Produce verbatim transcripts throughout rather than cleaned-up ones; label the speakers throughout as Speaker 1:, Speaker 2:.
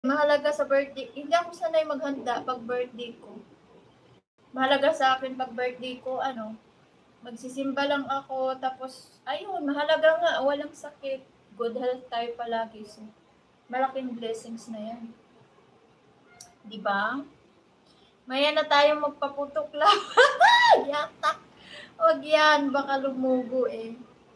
Speaker 1: mahalaga sa birthday, hindi ako sanay maghanda pag birthday ko. Mahalaga sa akin pag birthday ko, ano, magsisimba lang ako, tapos, ayun, mahalaga nga, walang sakit. Good health tayo palagi. So, malaking blessings na yan. Diba? Maya na tayo magpaputok lang. Yatak. Huwag yan, baka lumugo eh.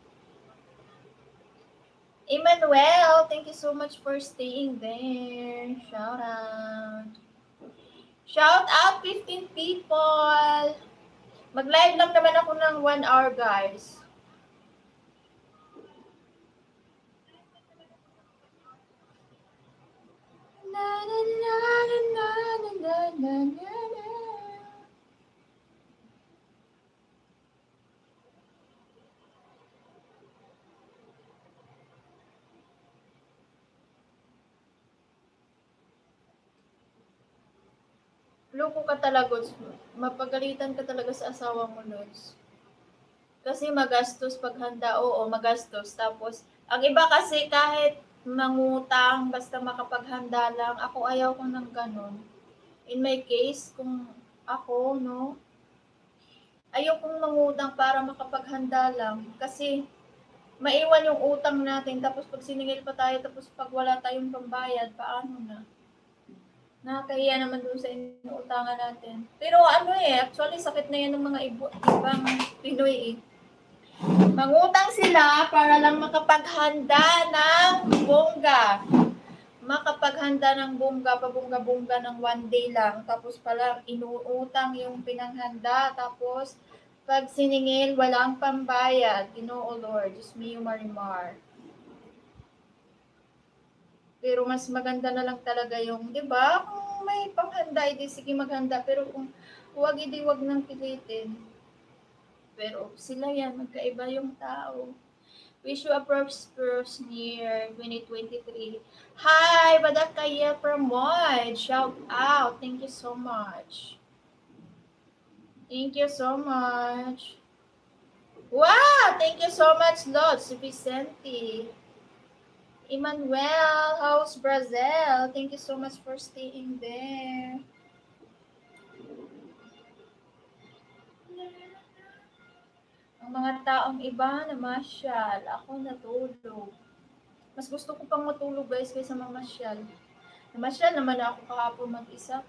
Speaker 1: Emmanuel, thank you so much for staying there. Shout out. Shout out fifteen people. Mag-live lang naman ako ng one hour, guys. Na na na na na na na na na. Loko ka talaga, mapagalitan ka talaga sa asawa mo, Lods. Kasi magastos paghanda, oo, magastos. Tapos, ang iba kasi kahit mangutang, basta makapaghanda lang, ako ayaw ko ng ganun. In my case, kung ako, no, ayaw kong mangutang para makapaghanda lang. Kasi, maiwan yung utang natin, tapos pag siningil pa tayo, tapos pag wala tayong pambayad, paano na? Nakakahiya naman doon sa inuutangan natin. Pero ano eh, actually sakit na yan ng mga ibo, ibang Pinoy eh. Mangutang sila para lang makapaghanda ng bongga. Makapaghanda ng bongga, pabongga-bongga ng one day lang. Tapos pala inuutang yung pinanghanda. Tapos pag siningil, walang pambayad. Ginoo Lord, Diyos mio Marimar. Pero mas maganda na lang talaga yung, di ba? Kung may panghanda, hindi sige maghanda. Pero kung huwag, hindi huwag nang pilitin. Pero sila yan, magkaiba yung tao. Wish you a prosperous year, twenty twenty-three. Hi, Badakaya Pramoy. Shout out. Thank you so much. Thank you so much. Wow! Thank you so much, Lods Vicente. Emmanuel, how's Brazil? Thank you so much for staying there. Ang mga taong iba namasyal, ako natulog. Mas gusto ko pang matulog, guys, kaysa mamasyal. Namasyal naman ako kahapon mag-isa.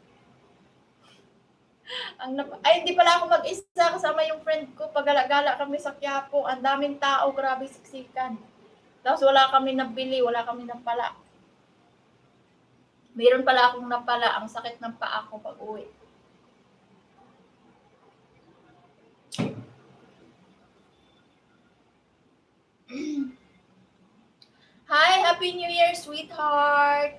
Speaker 1: Ang nap- Ay, hindi pala ako mag-isa, kasama yung friend ko. Pagala-gala kami sa Quiapo, ang daming tao, grabe siksikan. Tapos wala kami nabili, wala kami napala. Mayroon pala akong napala, ang sakit ng paa ko pag uwi. Hi, Happy New Year, sweetheart.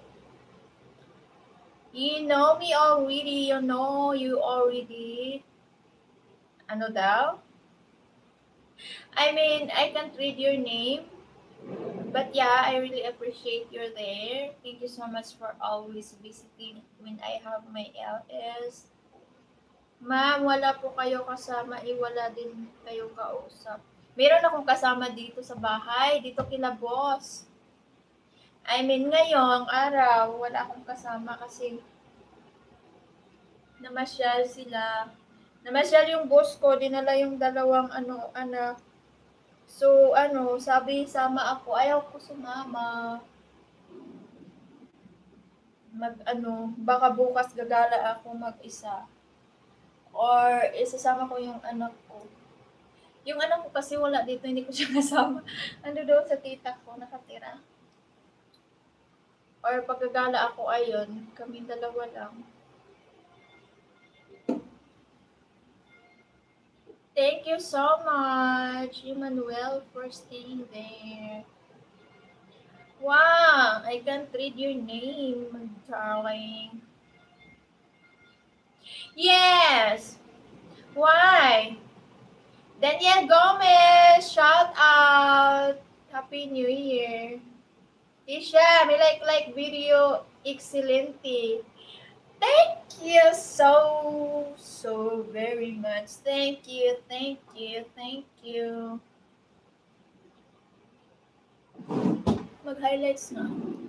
Speaker 1: You know me already, you know you already. Ano daw? I mean, I can't read your name. But yeah, I really appreciate you're there. Thank you so much for always visiting when I have my L S. Ma'am, wala po kayo kasama, iwala din kayo kausap. Meron akong kasama dito sa bahay, dito kila boss. I mean, ngayong araw, wala akong kasama kasi namasyal sila. Namasyal yung boss ko, dinala yung dalawang ano, anak. So, ano, sabi, sama ako. Ayaw ko sumama. Mag, ano, baka bukas gagala ako mag-isa. Or, isasama ko yung anak ko. Yung anak ko kasi wala dito, hindi ko siya kasama. Ano doon sa tita ko, nakatira. Or, pag gagala ako, ayun, kami dalawa lang. Thank you so much, Emmanuel, for staying there. Wow, I can't read your name, darling. Yes. Why? Daniel Gomez, shout out. Happy New Year. Isha, may like-like video. Excelente. Thank you so, so very much. Thank you, thank you, thank you. Mag-highlights na.